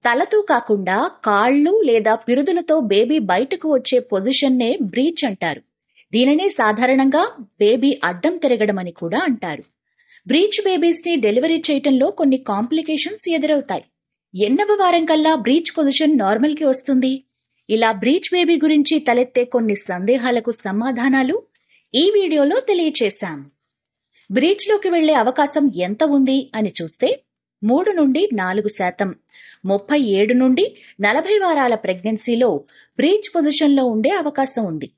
తలతో కాకుండా కాళ్ళు లేదా పిరుదులతో బేబీ బయటకు వచ్చే పొజిషన్నే బ్రీచ్ అంటారు. దీనినే సాధారణంగా బేబీ అడ్డం తిరగడం అని కూడా అంటారు. బ్రీచ్ బేబీస్ ని డెలివరీ చేయటంలో కొన్ని కాంప్లికేషన్స్ ఎదురవుతాయి. ఎన్నవ వారం కల్లా బ్రీచ్ పొజిషన్ నార్మల్ కి వస్తుంది? ఇలా బ్రీచ్ బేబీ గురించి తలెత్తే కొన్ని సందేహాలకు సమాధానాలు ఈ వీడియోలో తెలియచేశాం. బ్రీచ్ లోకి వెళ్లే అవకాశం ఎంత ఉంది అని చూస్తే 3 నుండి 4%, 37 నుండి 40 వారాల ప్రెగ్నెన్సీలో బ్రీచ్ పొజిషన్లో ఉండే అవకాశం ఉంది.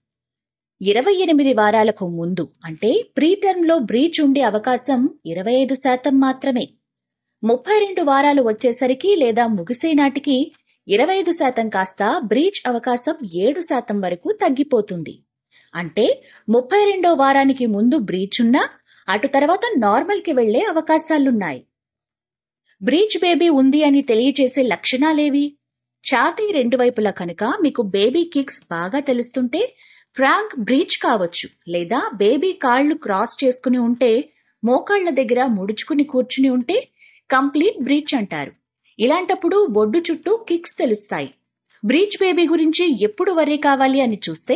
28 వారాలకు ముందు అంటే ప్రీటర్మ్ లో బ్రీచ్ ఉండే అవకాశం 25% మాత్రమే. 32 వారాలు వచ్చేసరికి లేదా ముగిసే నాటికి 25% కాస్త బ్రీచ్ అవకాశం 7% వరకు తగ్గిపోతుంది. అంటే 32వ వారానికి ముందు బ్రీచ్ ఉన్నా అటు తర్వాత నార్మల్ కి వెళ్లే అవకాశాలున్నాయి. బ్రీచ్ బేబీ ఉంది అని తెలియచేసే లక్షణాలేవి? ఛాతీ రెండు వైపులా కనుక మీకు బేబీ కిక్స్ బాగా తెలుస్తుంటే ఫ్రాంక్ బ్రీచ్ కావచ్చు. లేదా బేబీ కాళ్లు క్రాస్ చేసుకుని ఉంటే, మోకాళ్ల దగ్గర ముడుచుకుని కూర్చుని ఉంటే కంప్లీట్ బ్రీచ్ అంటారు. ఇలాంటప్పుడు బొడ్డు చుట్టూ కిక్స్ తెలుస్తాయి. బ్రీచ్ బేబీ గురించి ఎప్పుడు వర్రీ కావాలి అని చూస్తే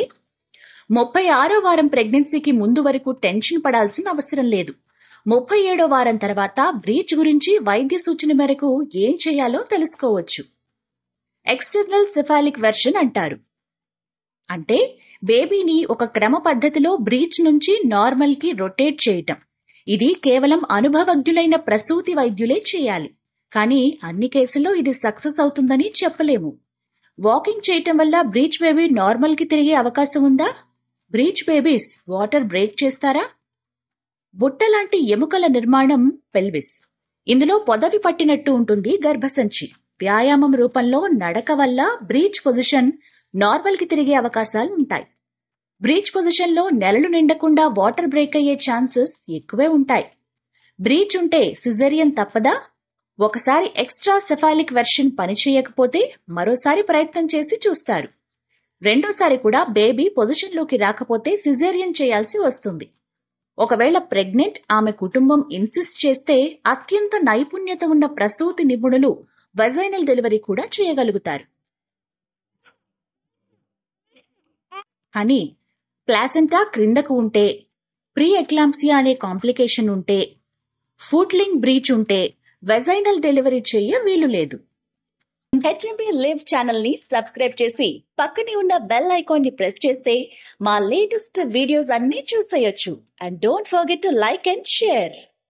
36వ వారం ప్రెగ్నెన్సీకి ముందు వరకు టెన్షన్ పడాల్సిన అవసరం లేదు. 37వ వారం తర్వాత బ్రీచ్ గురించి వైద్య సూచన మేరకు ఏం చేయాలో తెలుసుకోవచ్చు. ఎక్స్టర్నల్ సెఫాలిక్ వెర్షన్ అంటారు. అంటే బేబీని ఒక క్రమ పద్ధతిలో బ్రీచ్ నుంచి నార్మల్ కి రొటేట్ చేయటం. ఇది కేవలం అనుభవజ్ఞులైన ప్రసూతి వైద్యులే చేయాలి. కానీ అన్ని కేసుల్లో ఇది సక్సెస్ అవుతుందని చెప్పలేము. వాకింగ్ చేయటం వల్ల బ్రీచ్ బేబీ నార్మల్ కి తిరిగే అవకాశం ఉందా? బ్రీచ్ బేబీస్ వాటర్ బ్రేక్ చేస్తారా? బుట్ట లాంటి ఎముకల నిర్మాణం పెల్విస్. ఇందులో పొదవి పట్టినట్టు ఉంటుంది గర్భసంచి. వ్యాయామం రూపంలో నడక వల్ల బ్రీచ్ పొజిషన్ నార్మల్ కి తిరిగే అవకాశాలు ఉంటాయి. బ్రీచ్ పొజిషన్ లో నెలలు నిండకుండా వాటర్ బ్రేక్ అయ్యే ఛాన్సెస్ ఎక్కువే ఉంటాయి. బ్రీచ్ ఉంటే సిజేరియన్ తప్పదా? ఒకసారి ఎక్స్ట్రా సెఫాలిక్ వెర్షన్ పనిచేయకపోతే మరోసారి ప్రయత్నం చేసి చూస్తారు. రెండోసారి కూడా బేబీ పొజిషన్ లోకి రాకపోతే సిజేరియన్ చేయాల్సి వస్తుంది. ఒకవేళ ప్రెగ్నెంట్ ఆమె కుటుంబం ఇన్సిస్ట్ చేస్తే అత్యంత నైపుణ్యత ఉన్న ప్రసూతి నిపుణులు వజైనల్ డెలివరీ కూడా చేయగలుగుతారు. కానీ ప్లాసెంటా క్రిందకు ఉంటే, ప్రీ ఎక్లాంప్సియా అనే కాంప్లికేషన్ ఉంటే, ఫూట్లింగ్ బ్రీచ్ ఉంటే వజైనల్ డెలివరీ చేయ వీలు లేదు. హెచ్ఎంబీ లివ్ ఛానల్ ని సబ్స్క్రైబ్ చేసి పక్కనే ఉన్న బెల్ ఐకాన్ ని ప్రెస్ చేస్తే మా లేటెస్ట్ వీడియోస్ అన్ని చూసేయొచ్చు. And don't forget to like and share.